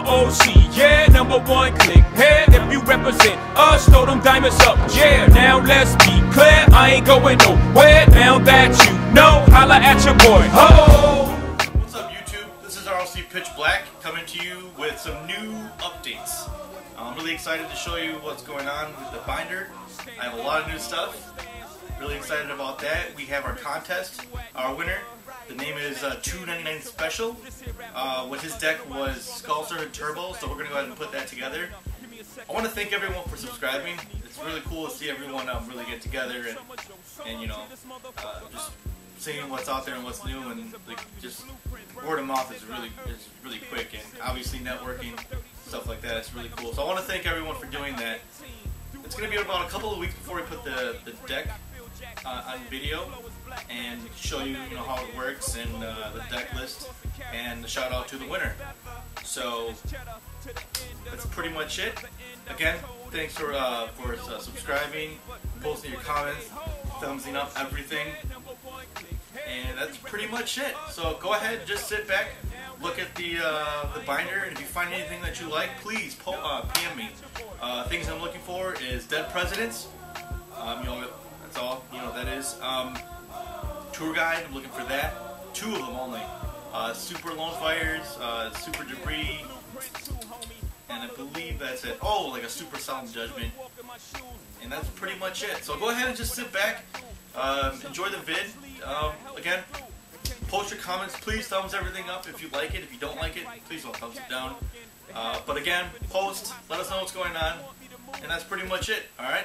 RoC, yeah, #1 click. Hey, if you represent us, throw them diamonds up, yeah. Now let's be clear, I ain't going nowhere. Now that you know, holla at your boy, ho! What's up, YouTube? This is RoC Pitch Black coming to you with some new updates. I'm really excited to show you what's going on with the binder. I have a lot of new stuff. Really excited about that. We have our contest, our winner. The name is $2.99 Special. What his deck was Skullstar and Turbo, so we're going to go ahead and put that together. I want to thank everyone for subscribing. It's really cool to see everyone really get together and you know, just seeing what's out there and what's new, and like, just word of mouth is really quick, and obviously networking, stuff like that, it's really cool. So I want to thank everyone for doing that. It's going to be about a couple of weeks before we put the deck on video and show you, how it works, and the deck list, and the shout out to the winner. So that's pretty much it. Again, thanks for subscribing, posting your comments, thumbsing up everything, and that's pretty much it. So go ahead and just sit back, look at the binder, and if you find anything that you like, please PM me. Things I'm looking for is dead presidents. That's all. That is. Tour guide, I'm looking for that. 2 of them only. Super lone fires, super debris, and I believe that's it. Oh, like a super solemn judgment. And that's pretty much it. So go ahead and just sit back, enjoy the vid. Again, post your comments. Please thumbs everything up if you like it. If you don't like it, please don't thumbs it down. But again, post, let us know what's going on, and that's pretty much it. Alright?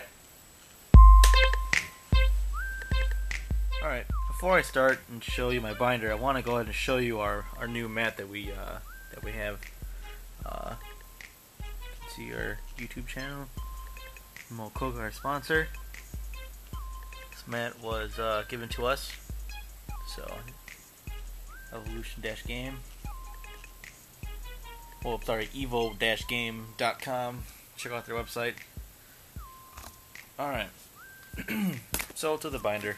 Alright, before I start and show you my binder, I want to go ahead and show you our new mat that we have. You can see our YouTube channel. Mococa, our sponsor. This mat was given to us. So, evolution-game. Oh, sorry, evo-game.com. Check out their website. Alright. So, to the binder.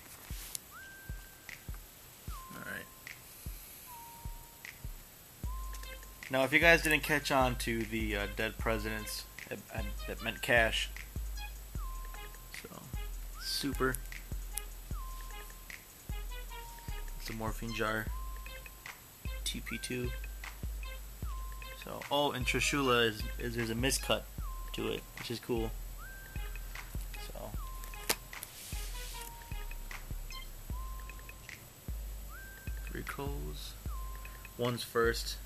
Now, if you guys didn't catch on to the dead presidents, that meant cash. So, super. It's a morphine jar. TP2. So, oh, and Trishula is there's a miscut to it, which is cool. So, three coals. One's first.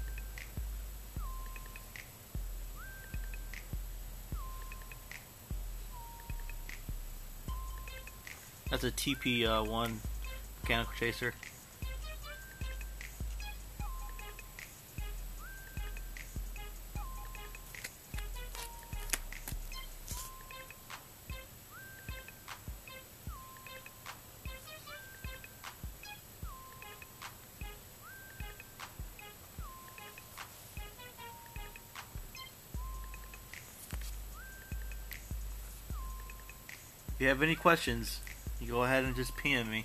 That's a TP1 mechanical chaser. If you have any questions, you go ahead and just PM me,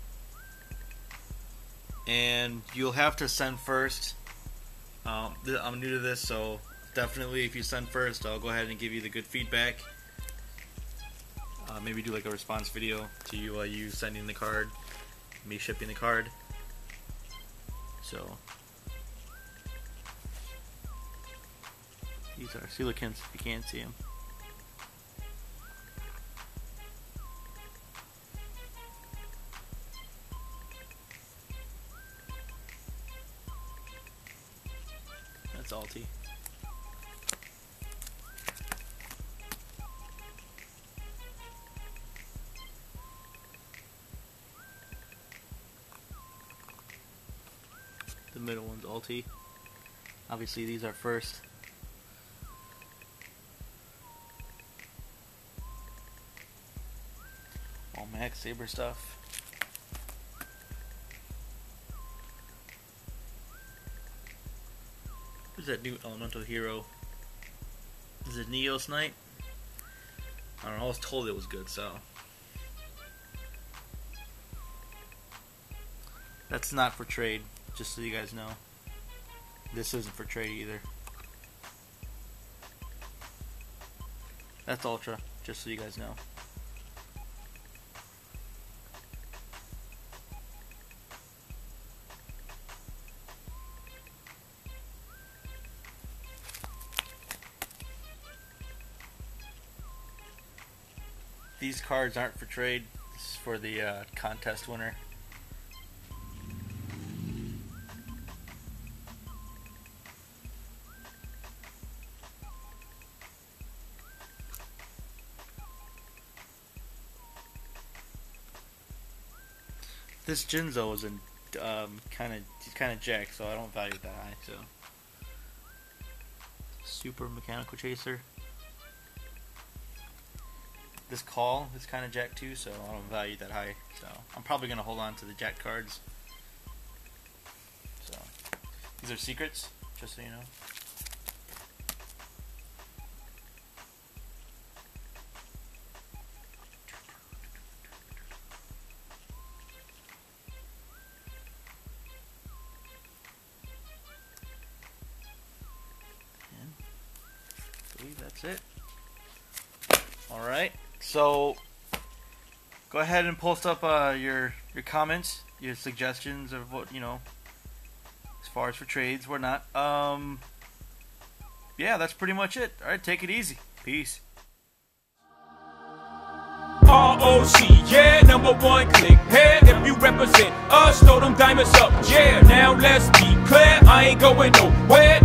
and you'll have to send first. I'm new to this, so definitely if you send first, I'll go ahead and give you the good feedback. Maybe do like a response video to you sending the card, me shipping the card. So these are coelacanths if you can't see them. That's alti. The middle one's alti. Obviously these are first. All max saber stuff. Who's that new elemental hero? Is it Neos Knight? I don't know, I was told it was good, so. That's not for trade, just so you guys know. This isn't for trade either. That's Ultra, just so you guys know. These cards aren't for trade. This is for the contest winner. This Jinzo is in kind of jacked, so I don't value it that high. So super mechanical chaser. This call is kind of jacked too, so I don't value that high. So I'm probably gonna hold on to the jack cards. So these are secrets, just so you know. And I believe that's it. All right. So go ahead and post up your comments, your suggestions of what, you know, as far as for trades, whatnot. Yeah, that's pretty much it. All right, take it easy. Peace. RoC, yeah, #1 click. Hey, if you represent us, throw them diamonds up. Yeah, now let's be clear. I ain't going nowhere.